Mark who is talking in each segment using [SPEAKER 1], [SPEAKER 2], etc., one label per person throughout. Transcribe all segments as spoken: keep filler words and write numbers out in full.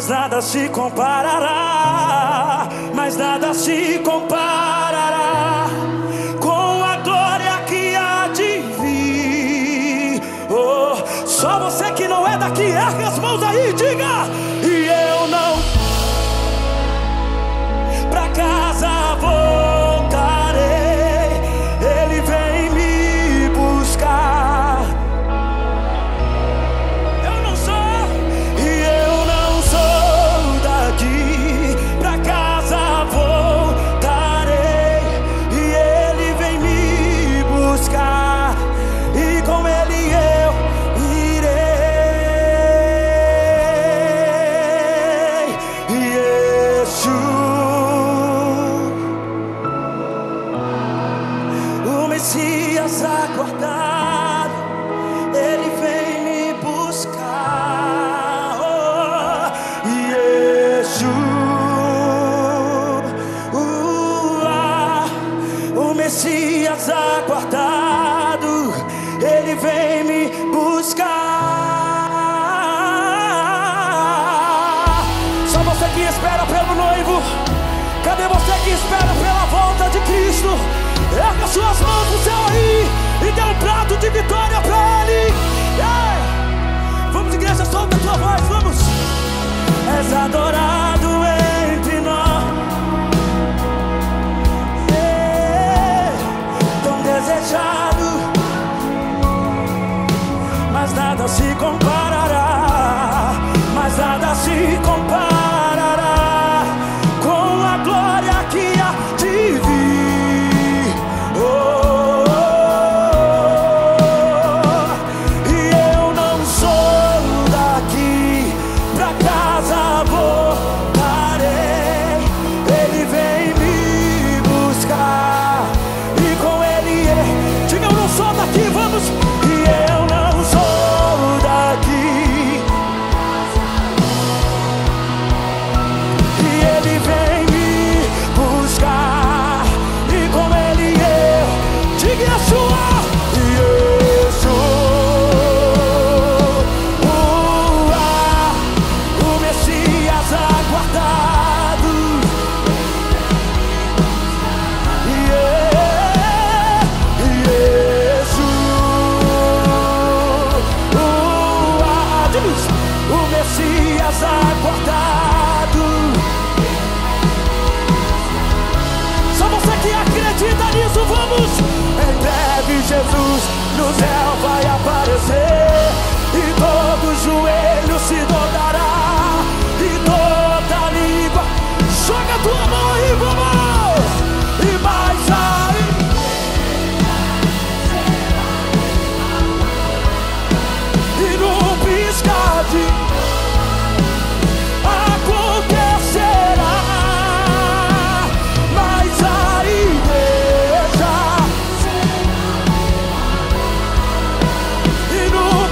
[SPEAKER 1] mas nada se comparará, mas nada se comparará com a glória que há de vir. Oh, só você que não é daqui, ergue as mãos aí e diga: e eu não pra casa voltarei, Ele vem me buscar. Eu não sou, e eu não sou daqui, pra casa voltarei, e Ele vem me buscar, e com Ele eu irei. Yeshua, o Messias aguardado, Ele vem me buscar. Oh, Yeshua, uh, ah, o Messias aguardado, Ele vem me buscar. Só você que espera pelo noivo. Cadê você que espera pela volta de Cristo? Erga suas mãos no céu aí e dê um prato de vitória pra Ele. Yeah. Vamos, igreja, solta a tua voz, vamos. És adorado entre nós, yeah. Tão desejado, mas nada se comparará, mas nada se comparará com a glória que há de vir. Oh, oh, oh. E eu não sou daqui, pra casa voltarei, Ele vem me buscar, e com Ele eu... Diga: eu não sou daqui, vamos. E eu não sou daqui, e Ele vem me buscar, e com Ele eu... Diga: Yeshua, Yeshua, uh, ah, o Messias aguardado, yeah, Yeshua, uh, ah, diz, o Messias aguardado. Só você que acredita nisso, vamos! Em breve Jesus no céu vai aparecer, e todo joelho se dobrará, e toda língua... Joga a tua mão aí, vamos! E mais aí... E num piscar de... acontecerá. Mas a igreja, e no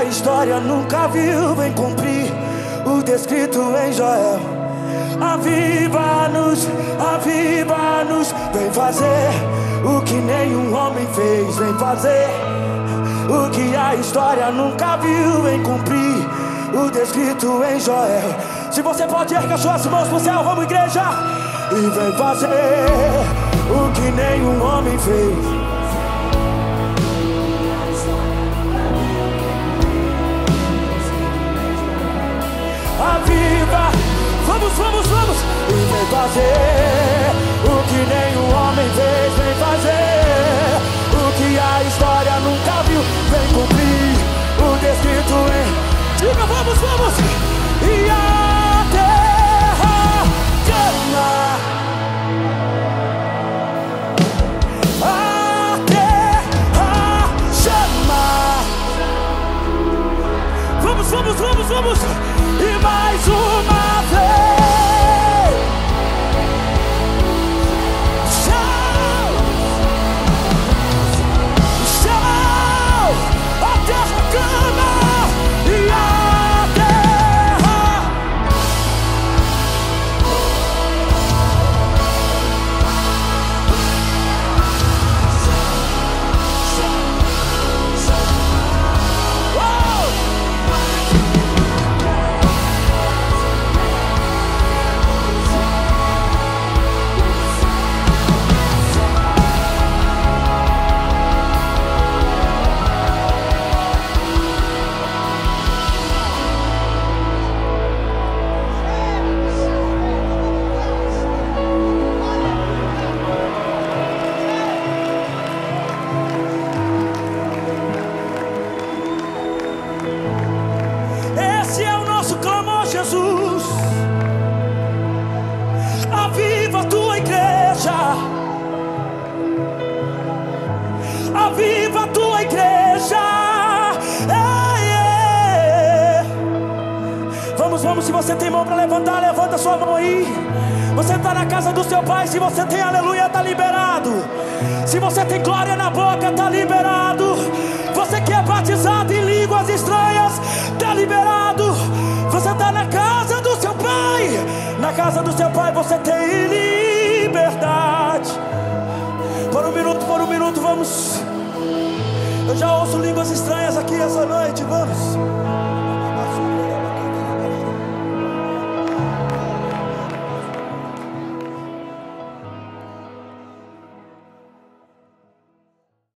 [SPEAKER 1] a história nunca viu, vem cumprir o descrito em Joel. Aviva-nos, aviva-nos, vem fazer o que nenhum homem fez, vem fazer o que a história nunca viu, vem cumprir o descrito em Joel. Se você pode erguer suas mãos pro céu, vamos igreja. E vem fazer o que nenhum homem fez. Aviva, vamos, vamos, vamos. E vem fazer o que nenhum homem fez, vem fazer o que a história nunca viu, vem cumprir o descrito em... Diga, vamos, vamos. E a terra clama, a terra chama. Vamos, vamos, vamos, vamos. E mais uma vez, shout, shout, a terra clama e a terra. Oh! Esse é o nosso clamor, Jesus. Aviva a tua igreja, aviva a tua igreja. Ei, ei. Vamos, vamos, se você tem mão para levantar, levanta sua mão aí. Você está na casa do seu pai, se você tem aleluia, está liberado. Se você tem glória na boca, está liberado. Você que é batizado em línguas estranhas, está liberado. Você está na casa do seu pai. Na casa do seu pai você tem liberdade. Por um minuto, por um minuto, vamos. Eu já ouço línguas estranhas aqui essa noite, vamos.